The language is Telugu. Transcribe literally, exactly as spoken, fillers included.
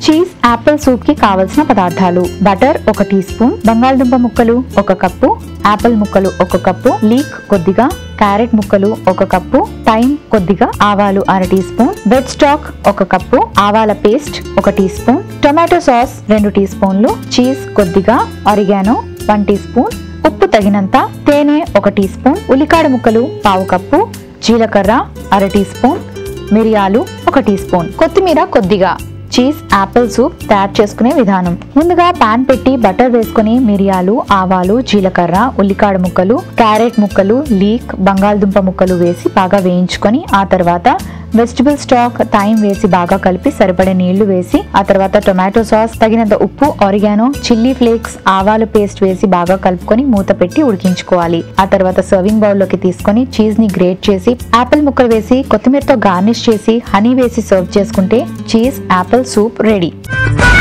చీజ్ యాపిల్ సూప్ కి కావలసిన పదార్థాలు: బటర్ ఒక టీ స్పూన్, బంగాళదుంప ముక్కలు ఒక కప్పు, యాపిల్ ముక్కలు ఒక కప్పు, లీక్ కొద్దిగా, క్యారెట్ ముక్కలు ఒక కప్పు, థైమ్ కొద్దిగా, ఆవాలు అర టీ స్పూన్, బ్రెడ్ స్టాక్ ఒక కప్పు, ఆవాల పేస్ట్ ఒక టీ స్పూన్, టొమాటో సాస్ రెండు టీ స్పూన్లు, చీజ్ కొద్దిగా, ఆరిగానో వన్ టీ స్పూన్, ఉప్పు తగినంత, తేనె ఒక టీ స్పూన్, ఉల్లికాడ ముక్కలు పావు కప్పు, జీలకర్ర అర టీ స్పూన్, మిరియాలు ఒక టీ స్పూన్, కొత్తిమీర కొద్దిగా. చీజ్ యాపిల్ సూప్ తయారు చేసుకునే విధానం: ముందుగా పాన్ పెట్టి బటర్ వేసుకుని మిరియాలు, ఆవాలు, జీలకర్ర, ఉల్లికాడ ముక్కలు, క్యారెట్ ముక్కలు, లీక్, బంగాళదుంప ముక్కలు వేసి బాగా వేయించుకొని ఆ తర్వాత వెజిటబుల్ స్టాక్, థైమ్ వేసి బాగా కలిపి సరిపడే నీళ్లు వేసి ఆ తర్వాత టొమాటో సాస్, తగినంత ఉప్పు, ఆరిగానో, చిల్లీ ఫ్లేక్స్, ఆవాల పేస్ట్ వేసి బాగా కలుపుకొని మూత పెట్టి ఉడికించుకోవాలి. ఆ తర్వాత సర్వింగ్ బౌల్ లోకి తీసుకొని చీజ్ ని గ్రేట్ చేసి యాపిల్ ముక్కలు వేసి కొత్తిమీరతో గార్నిష్ చేసి హనీ వేసి సర్వ్ చేసుకుంటే చీజ్ యాపిల్ సూప్ రెడీ.